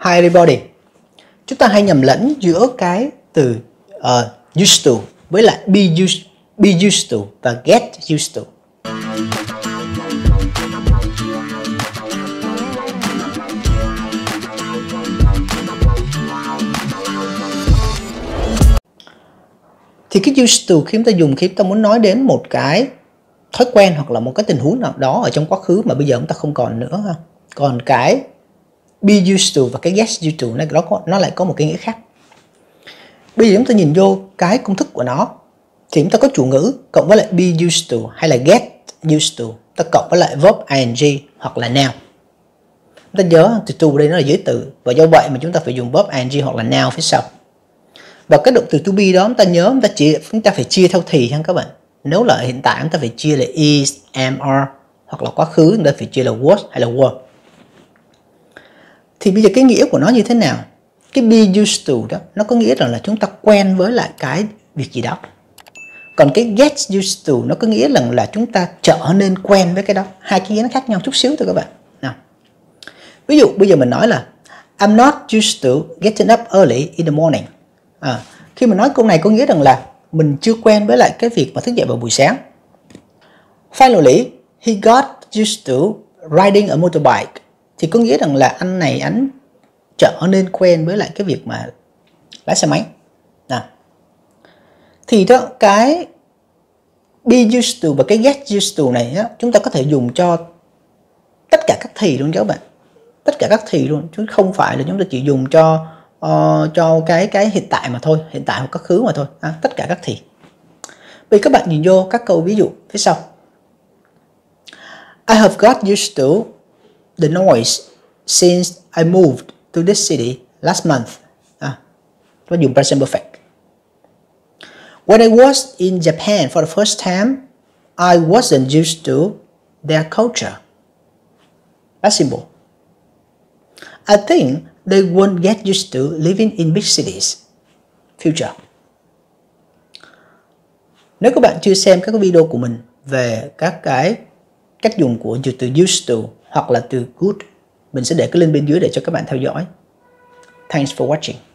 Hi everybody. Chúng ta hay nhầm lẫn giữa cái từ used to với lại be used to và get used to. Thì cái used to khi chúng ta dùng khi chúng ta muốn nói đến một cái thói quen hoặc là một cái tình huống nào đó ở trong quá khứ mà bây giờ chúng ta không còn nữa ha. Còn cái be used to và cái get used to nó lại có một cái nghĩa khác. Bây giờ chúng ta nhìn vô cái công thức của nó thì chúng ta có chủ ngữ cộng với lại be used to hay là get used to, ta cộng với lại verb ing hoặc là noun. Chúng ta nhớ từ to đây nó là giới từ và do vậy mà chúng ta phải dùng verb ing hoặc là noun phía sau. Và cái động từ to be đó chúng ta nhớ chúng ta phải chia theo thì ha các bạn. Nếu là hiện tại chúng ta phải chia là is, am, are, hoặc là quá khứ chúng ta phải chia là was hay là were. Thì bây giờ cái nghĩa của nó như thế nào? Cái be used to đó nó có nghĩa rằng là chúng ta quen với lại cái việc gì đó. Còn cái get used to nó có nghĩa là chúng ta trở nên quen với cái đó. Hai cái nghĩa nó khác nhau chút xíu thôi các bạn. Nào. Ví dụ bây giờ mình nói là I'm not used to getting up early in the morning. Khi mà nói câu này có nghĩa rằng là mình chưa quen với lại cái việc mà thức dậy vào buổi sáng. Finally, he got used to riding a motorbike. Thì có nghĩa rằng là anh trở nên quen với lại cái việc mà lái xe máy. Thì đó cái be used to và cái get used to này á, chúng ta có thể dùng cho tất cả các thì luôn các bạn. Tất cả các thì luôn, chứ không phải là chúng ta chỉ dùng cho cái hiện tại mà thôi, hiện tại hoặc quá khứ mà thôi, tất cả các thì. Bây giờ các bạn nhìn vô các câu ví dụ phía sau. I have got used to the noise since I moved to this city last month. Nó dùng present perfect. When I was in Japan for the first time, I wasn't used to their culture. That's simple. I think they won't get used to living in big cities. Future. Nếu các bạn chưa xem các video của mình về các cái cách dùng của từ used to hoặc là từ good, mình sẽ để cái link bên dưới để cho các bạn theo dõi. Thanks for watching.